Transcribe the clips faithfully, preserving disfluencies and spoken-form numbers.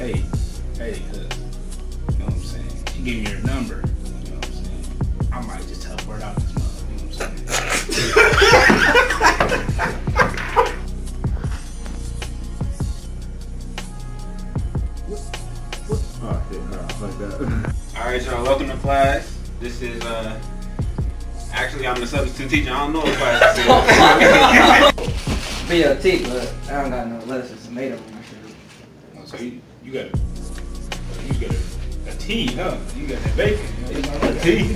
hey, hey, cuz, you know what I'm saying? She gave me her number, you know what I'm saying? I might just teleport out this month, you know what I'm saying? Oh shit, no, like that. Alright, y'all, welcome to class. This is, uh, actually, I'm the substitute teacher. I don't know what class this is. B L T, but I don't got no lettuce and tomato on my shirt. Oh, so you, you got, you got a, a tea, huh? You got that bacon. You know, a tea.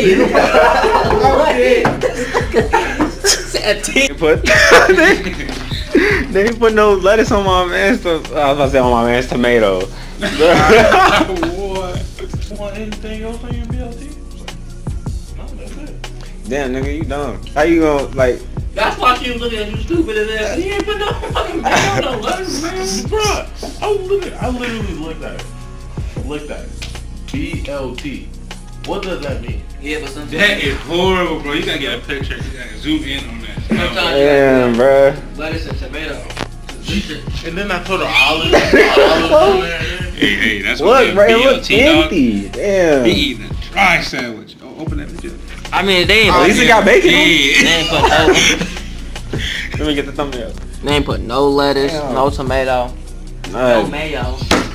A tea. Put, they didn't put no lettuce on my man's, I was about to say on my man's tomato. What? Want anything else on your B L T? No, that's it. Damn, nigga, you dumb. How you gonna, like... That's why she was looking at you stupid as that. He ain't put no fucking bacon on no lettuce, man. Bruh, I was looking, I literally looked at it. Looked at it. B L T. What does that mean? Yeah, but sometimes... That is horrible, bro. You gotta get a picture. You gotta zoom in on that. Sometimes Damn, bruh. lettuce and tomato. And then I put an olive, olive on there. Hey, hey, that's what, Look, bro, it looks B L T, dog. empty. Damn. Be eating a dry sandwich. Oh, open that bitch up. I mean, they ain't At put, least it got bacon on it. they ain't put no, Let me get the thumbnail. they ain't put no lettuce, Damn. no tomato, no Nice. mayo.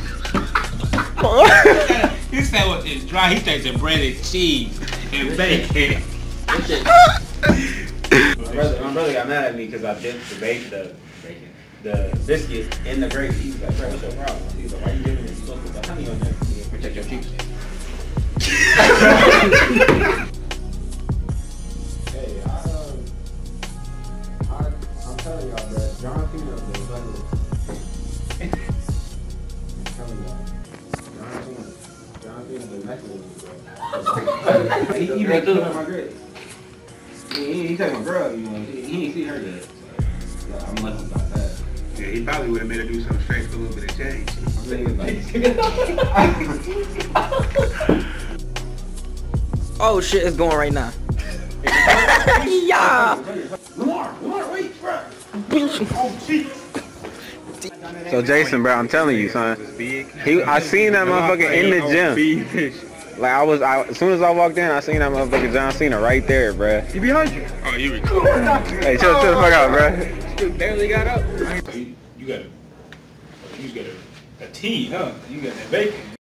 His sandwich is dry. He takes a breaded cheese and bacon. My brother, my brother got mad at me because I dipped the bacon, the bacon, the biscuit in the gravy. He was like, bro, what's your problem? He was like, why you giving it? You supposed to put the honey on there. Protect your teeth. Hey, I, uh, I, I'm telling y'all, bro, John Cena is the fucking. I'm telling y'all, John Cena, John Cena is the next one, bro. He, he been through my grade. He, he, he took my girl, you know. He, he ain't see her yet. So, yeah, I'm lucky about that. Yeah, he probably would have made her do something straight for a little bit of change. Oh shit, it's going right now. Yeah. Lamar, Lamar, wait, bro. Oh, jeez. So Jason, bro, I'm telling you, son. He, I seen that motherfucker in the gym. Like I was, I, as soon as I walked in, I seen that motherfucker John Cena right there, bro. He behind you. Oh, you recording? Hey, chill, chill the fuck out, bro. Barely got up. You, you got a, you got a, a tea, huh? You got that bacon.